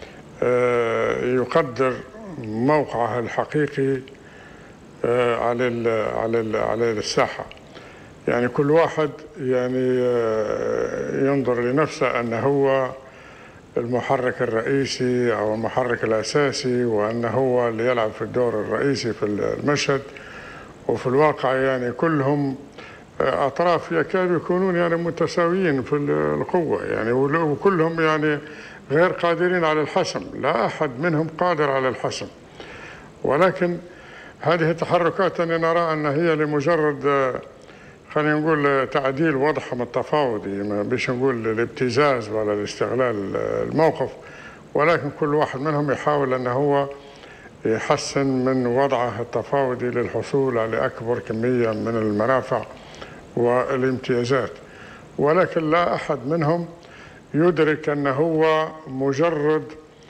يقدر موقعه الحقيقي على على على الساحة. يعني كل واحد يعني ينظر لنفسه أنه هو المحرك الرئيسي أو المحرك الأساسي، وأنه هو اللي يلعب في الدور الرئيسي في المشهد. وفي الواقع يعني كلهم أطراف يكادوا يكونون يعني متساويين في القوة، يعني وكلهم يعني غير قادرين على الحسم، لا أحد منهم قادر على الحسم. ولكن هذه التحركات أنا نرى أن هي لمجرد خلينا نقول تعديل وضعهم التفاوضي، ما بيش نقول الابتزاز ولا الاستغلال الموقف، ولكن كل واحد منهم يحاول أن هو يحسن من وضعه التفاوضي للحصول على أكبر كمية من المنافع والامتيازات. ولكن لا أحد منهم يدرك أن هو مجرد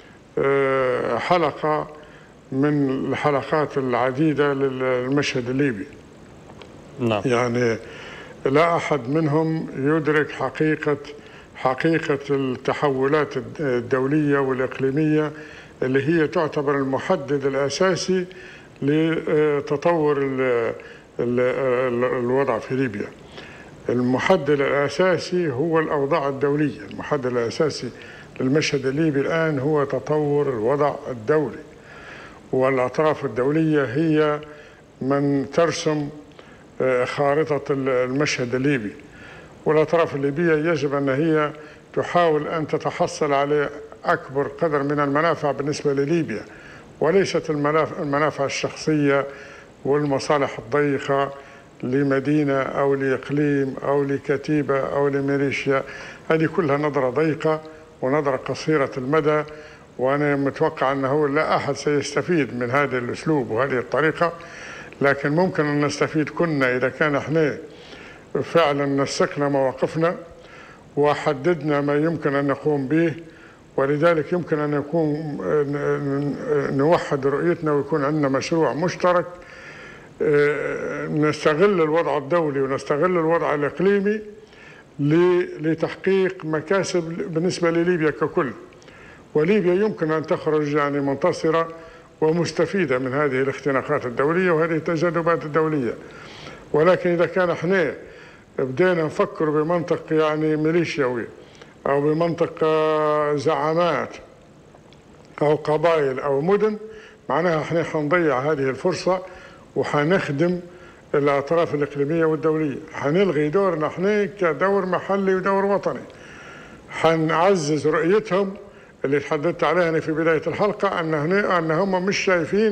حلقة من الحلقات العديدة للمشهد الليبي. نعم. يعني لا أحد منهم يدرك حقيقة حقيقة التحولات الدولية والإقليمية اللي هي تعتبر المحدد الأساسي لتطور الوضع في ليبيا. المحدد الأساسي هو الأوضاع الدولية، المحدد الأساسي للمشهد الليبي الآن هو تطور الوضع الدولي، والأطراف الدولية هي من ترسم خارطة المشهد الليبي. والأطراف الليبية يجب أن هي تحاول أن تتحصل على أكبر قدر من المنافع بالنسبة لليبيا، وليست المنافع الشخصية والمصالح الضيقة لمدينة أو لإقليم أو لكتيبة أو لميليشيا. هذه كلها نظرة ضيقة ونظرة قصيرة المدى، وأنا متوقع أنه لا أحد سيستفيد من هذا الأسلوب وهذه الطريقة. لكن ممكن أن نستفيد كنا إذا كان احنا فعلا نسقنا مواقفنا وحددنا ما يمكن أن نقوم به، ولذلك يمكن أن يكون نوحد رؤيتنا ويكون عندنا مشروع مشترك نستغل الوضع الدولي ونستغل الوضع الإقليمي لتحقيق مكاسب بالنسبة لليبيا ككل. وليبيا يمكن أن تخرج يعني منتصرة ومستفيدة من هذه الاختناقات الدولية وهذه التجاذبات الدولية. ولكن إذا كان احنا بدينا نفكر بمنطق يعني ميليشياوي أو بمنطق زعامات أو قبائل أو مدن، معناها احنا حنضيع هذه الفرصة وحنخدم الأطراف الإقليمية والدولية. حنلغي دورنا احنا كدور محلي ودور وطني، حنعزز رؤيتهم اللي تحدثت عليها في بداية الحلقة أن أن هم مش شايفين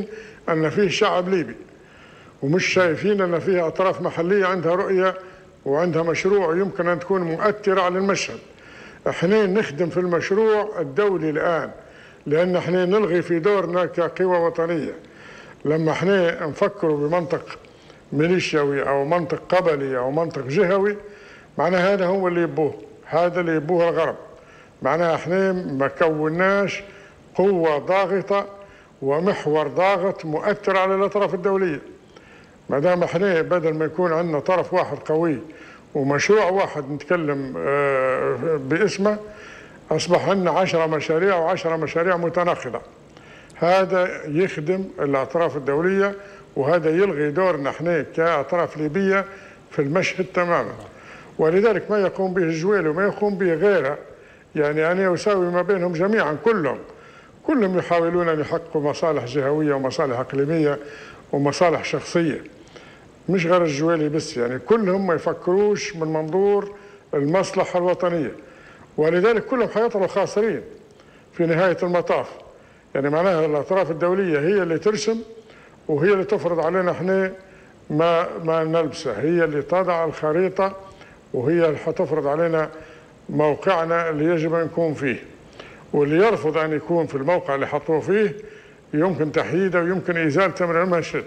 أن فيه شعب ليبي، ومش شايفين أن فيه أطراف محلية عندها رؤية وعندها مشروع يمكن أن تكون مؤثرة على المشهد. احنا نخدم في المشروع الدولي الآن، لأن احنا نلغي في دورنا كقوى وطنية. لما احنا نفكروا بمنطق ميليشياوي أو منطق قبلي أو منطق جهوي، معناها هذا هو اللي يبوه، هذا اللي يبوه الغرب. معناها احنا ما كوناش قوة ضاغطة ومحور ضاغط مؤثر على الأطراف الدولية. ما دام احنا بدل ما يكون عندنا طرف واحد قوي ومشروع واحد نتكلم باسمه، أصبح عندنا عشرة مشاريع وعشرة مشاريع متناقضة. هذا يخدم الأطراف الدولية، وهذا يلغي دورنا احنا كأطراف ليبية في المشهد تماما. ولذلك ما يقوم به الجويلي وما يقوم به غيره، يعني أنا أساوي ما بينهم جميعا، كلهم كلهم يحاولون أن يحققوا مصالح جهوية ومصالح إقليمية ومصالح شخصية، مش غير الجويلي بس، يعني كلهم ما يفكروش من منظور المصلحة الوطنية. ولذلك كلهم حيطلعوا خاسرين في نهاية المطاف. يعني معناها الأطراف الدولية هي اللي ترسم وهي اللي تفرض علينا احنا ما ما نلبسه، هي اللي تضع الخريطة وهي اللي حتفرض علينا موقعنا اللي يجب أن نكون فيه. واللي يرفض أن يكون في الموقع اللي حطوه فيه يمكن تحييده ويمكن إزالته من المشهد.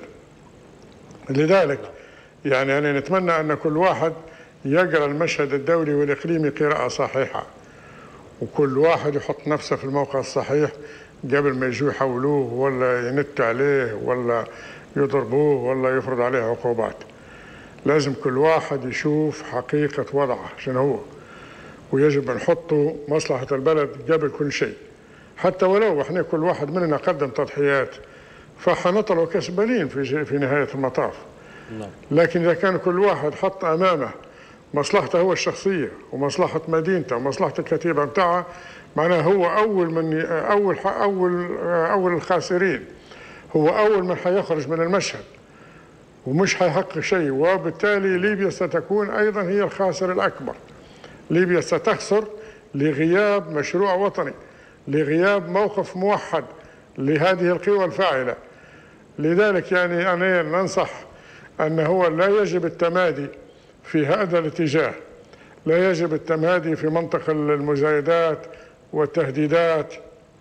لذلك يعني أنا نتمنى أن كل واحد يقرأ المشهد الدولي والإقليمي قراءة صحيحة، وكل واحد يحط نفسه في الموقع الصحيح قبل ما يجوا يحولوه ولا ينت عليه ولا يضربوه ولا يفرض عليه عقوبات. لازم كل واحد يشوف حقيقة وضعه شنو هو، ويجب نحطوا مصلحة البلد قبل كل شيء. حتى ولو احنا كل واحد مننا قدم تضحيات فحنطلعوا كسبانين في في نهاية المطاف. لكن إذا كان كل واحد حط أمامه مصلحته هو الشخصية ومصلحة مدينته ومصلحة الكتيبة بتاعه، معناه هو أول من أول أول أول الخاسرين، هو أول من حيخرج من المشهد ومش حيحقق شيء. وبالتالي ليبيا ستكون أيضا هي الخاسر الأكبر. ليبيا ستخسر لغياب مشروع وطني، لغياب موقف موحد لهذه القوى الفاعلة. لذلك يعني أنا ننصح أن هو لا يجب التمادي في هذا الاتجاه، لا يجب التمادي في منطق المزايدات والتهديدات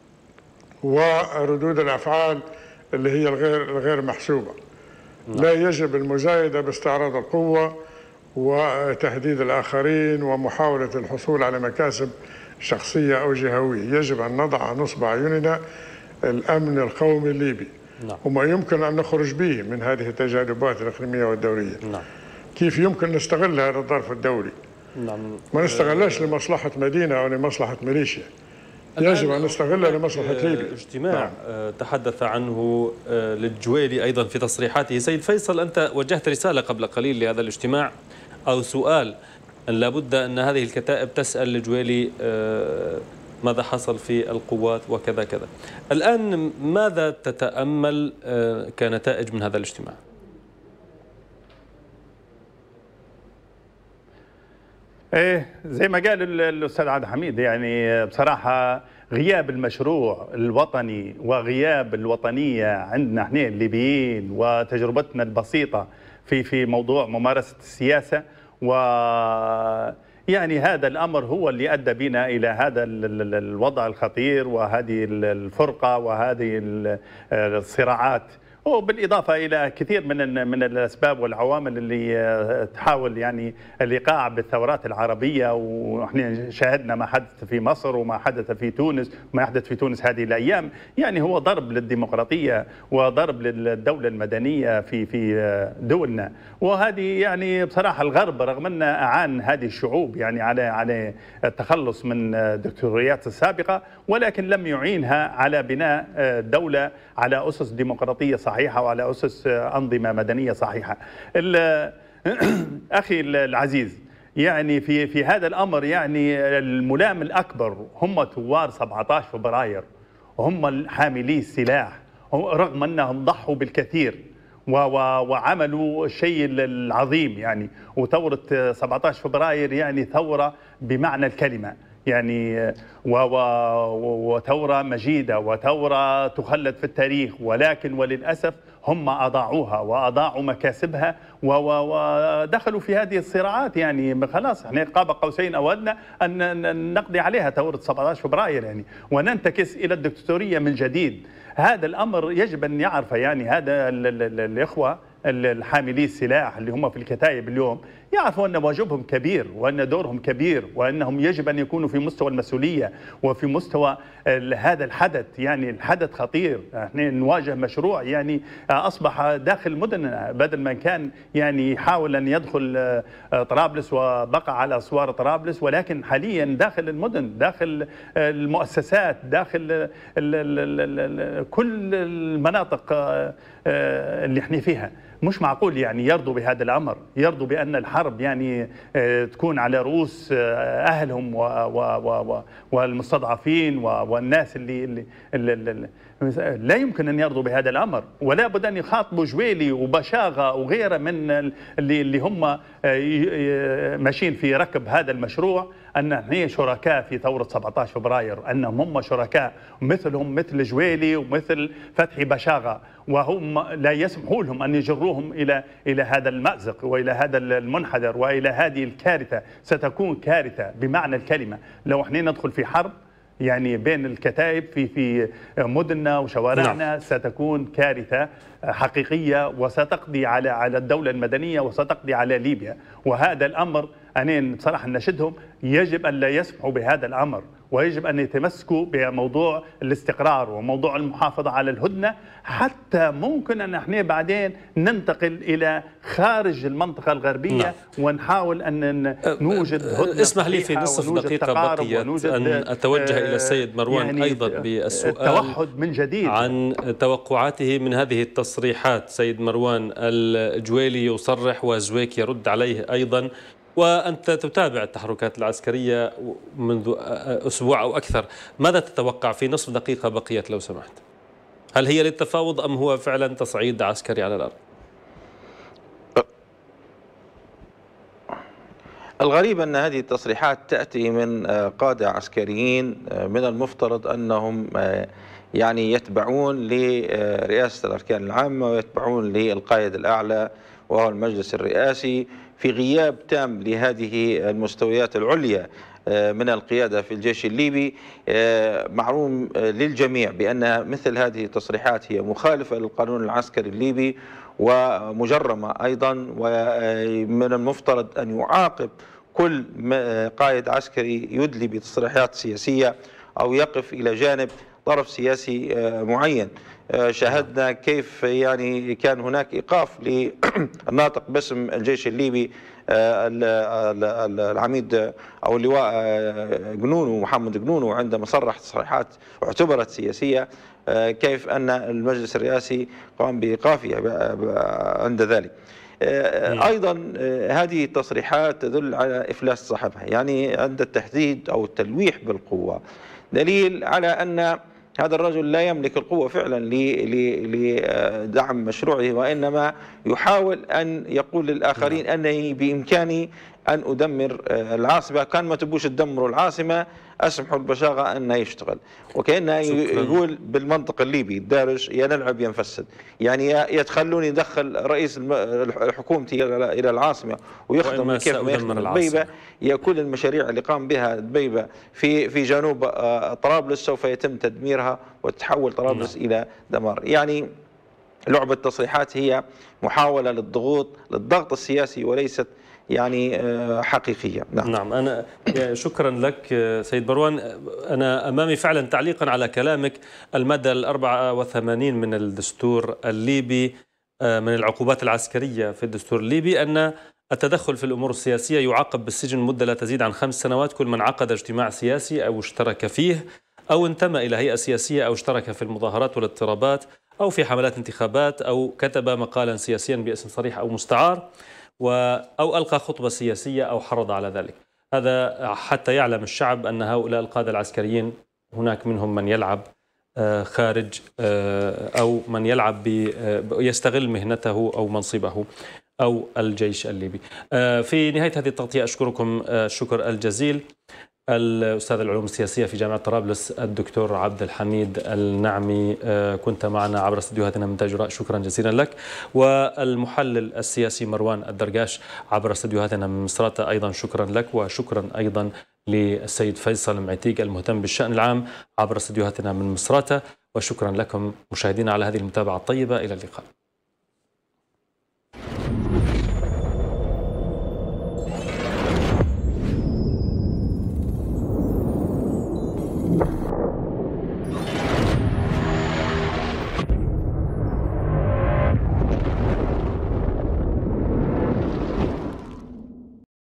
وردود الأفعال اللي هي الغير الغير محسوبة. لا يجب المزايدة باستعراض القوة وتهديد الآخرين ومحاولة الحصول على مكاسب شخصية أو جهوية. يجب أن نضع نصب أعيننا الأمن القومي الليبي نعم. وما يمكن أن نخرج به من هذه التجاذبات الإقليمية والدولية نعم. كيف يمكن نستغل هذا الظرف الدولي نعم. ما نستغلش لمصلحة مدينة أو لمصلحة ميليشيا، يجب أن نستغلها لمصلحة ليبيا. اجتماع نعم. تحدث عنه للجويلي أيضا في تصريحاته. سيد فيصل، أنت وجهت رسالة قبل قليل لهذا الاجتماع أو سؤال أن لابد أن هذه الكتائب تسأل الجويلي ماذا حصل في القوات وكذا كذا. الآن ماذا تتأمل كنتائج من هذا الاجتماع؟ ايه زي ما قال الاستاذ عبد الحميد، يعني بصراحه غياب المشروع الوطني وغياب الوطنيه عندنا احنا الليبيين وتجربتنا البسيطه في في موضوع ممارسه السياسه، و يعني هذا الامر هو اللي ادى بنا الى هذا الوضع الخطير وهذه الفرقه وهذه الصراعات، وبالإضافة إلى كثير من من الأسباب والعوامل اللي تحاول يعني الإيقاع بالثورات العربية. ونحن شاهدنا ما حدث في مصر وما حدث في تونس، وما يحدث في تونس هذه الأيام، يعني هو ضرب للديمقراطية وضرب للدولة المدنية في في دولنا. وهذه يعني بصراحة الغرب رغم أن أعان هذه الشعوب يعني على على التخلص من الدكتاتوريات السابقة، ولكن لم يعينها على بناء دولة على أسس ديمقراطية صحيحة وعلى أسس أنظمة مدنية صحيحة. أخي العزيز، يعني في في هذا الأمر يعني الملام الأكبر هم ثوار سبعة عشر فبراير، وهم حاملي السلاح رغم أنهم ضحوا بالكثير وعملوا الشيء العظيم يعني. وثورة سبعة عشر فبراير يعني ثورة بمعنى الكلمة، يعني وثورة مجيدة وثورة تخلد في التاريخ، ولكن وللأسف هم أضاعوها وأضاعوا مكاسبها ودخلوا في هذه الصراعات. يعني خلاص احنا قاب قوسين أو أدنى أن نقضي عليها ثورة سبعة عشر فبراير يعني وننتكس إلى الدكتاتورية من جديد. هذا الأمر يجب أن يعرفه يعني هذا الإخوة الحاملي السلاح اللي هم في الكتائب اليوم يعرفوا أن واجبهم كبير وأن دورهم كبير وأنهم يجب أن يكونوا في مستوى المسؤولية وفي مستوى هذا الحدث. يعني الحدث خطير، احنا نواجه مشروع يعني أصبح داخل مدننا بدل ما كان يعني يحاول أن يدخل طرابلس وبقى على أسوار طرابلس، ولكن حاليا داخل المدن، داخل المؤسسات، داخل ال ال ال كل المناطق اللي احنا فيها. مش معقول يعني يرضوا بهذا الأمر، يرضوا بأن الحرب يعني تكون على رؤوس أهلهم والمستضعفين والناس اللي, اللي, اللي لا يمكن أن يرضوا بهذا الأمر، ولا بد أن يخاطبوا جويلي وبشاغة وغيره من اللي, اللي هم ماشيين في ركب هذا المشروع أن هي شركاء في ثورة سبعة عشر فبراير، أنهم هم شركاء مثلهم مثل جويلي ومثل فتحي بشاغة، وهم لا يسمحوا لهم أن يجروهم إلى إلى هذا المأزق وإلى هذا المنحدر وإلى هذه الكارثة. ستكون كارثة بمعنى الكلمة لو احنا ندخل في حرب يعني بين الكتائب في في مدننا وشوارعنا. نعم. ستكون كارثة حقيقية وستقضي على على الدولة المدنية وستقضي على ليبيا، وهذا الأمر أنا بصراحة نشدهم يجب أن لا يسمحوا بهذا الأمر، ويجب أن يتمسكوا بموضوع الاستقرار وموضوع المحافظة على الهدنة، حتى ممكن أن احنا بعدين ننتقل إلى خارج المنطقة الغربية. نعم. ونحاول أن نوجد هدنة. اسمح لي في نصف دقيقة بقيت أن أتوجه إلى السيد مروان يعني أيضا بالسؤال التوحد من جديد عن توقعاته من هذه التصريحات. سيد مروان، الجويلي يصرح وزويك يرد عليه أيضا، وأنت تتابع التحركات العسكرية منذ أسبوع أو أكثر، ماذا تتوقع في نصف دقيقة بقيت لو سمحت؟ هل هي للتفاوض أم هو فعلا تصعيد عسكري على الأرض؟ الغريب أن هذه التصريحات تأتي من قادة عسكريين من المفترض أنهم يعني يتبعون لرئاسة الأركان العامة ويتبعون للقائد الأعلى وهو المجلس الرئاسي، في غياب تام لهذه المستويات العليا من القيادة في الجيش الليبي. معلوم للجميع بأن مثل هذه التصريحات هي مخالفة للقانون العسكري الليبي ومجرمة أيضا، ومن المفترض أن يعاقب كل قائد عسكري يدلي بتصريحات سياسية أو يقف إلى جانب طرف سياسي معين. شاهدنا كيف يعني كان هناك إيقاف للناطق باسم الجيش الليبي العميد أو اللواء جنونو محمد جنونو عندما صرح تصريحات اعتبرت سياسية، كيف أن المجلس الرئاسي قام بإيقافها عند ذلك. أيضا هذه التصريحات تدل على إفلاس صاحبها، يعني عند التهديد أو التلويح بالقوة دليل على أن هذا الرجل لا يملك القوة فعلا لدعم مشروعه، وإنما يحاول أن يقول للآخرين أنني بإمكاني أن أدمر العاصمة، كان ما تبوش تدمروا العاصمة أسمحوا البشاغة أنه يشتغل، وكأنه يقول بالمنطق الليبي الدارج يا نلعب ينفسد، يعني يتخلوني يدخل رئيس حكومتي إلى العاصمة ويخدم كيف ما يخدم دبيبة. يا كل المشاريع اللي قام بها دبيبة في في جنوب طرابلس سوف يتم تدميرها وتتحول طرابلس م. إلى دمار. يعني لعبة التصريحات هي محاولة للضغوط للضغط السياسي وليست يعني حقيقية. نعم. نعم، أنا شكرا لك سيد مروان. أنا أمامي فعلا تعليقا على كلامك، المادة الأربعة وثمانين من الدستور الليبي من العقوبات العسكرية في الدستور الليبي أن التدخل في الأمور السياسية يعاقب بالسجن مدة لا تزيد عن خمس سنوات كل من عقد اجتماع سياسي أو اشترك فيه أو انتمى إلى هيئة سياسية أو اشترك في المظاهرات والاضطرابات أو في حملات انتخابات أو كتب مقالا سياسيا باسم صريح أو مستعار أو ألقى خطبة سياسية أو حرض على ذلك. هذا حتى يعلم الشعب أن هؤلاء القادة العسكريين هناك منهم من يلعب خارج أو من يلعب يستغل مهنته أو منصبه أو الجيش الليبي. في نهاية هذه التغطية أشكركم الشكر الجزيل الأستاذ العلوم السياسية في جامعة طرابلس الدكتور عبد الحميد النعمي، كنت معنا عبر استديوهاتنا من تاج رأ، شكرا جزيلا لك. والمحلل السياسي مروان الدرقاش عبر استديوهاتنا من مصراتة أيضا شكرا لك، وشكرا أيضا للسيد فيصل معتيق المهتم بالشأن العام عبر استديوهاتنا من مصراتة، وشكرا لكم مشاهدينا على هذه المتابعة الطيبة. إلى اللقاء.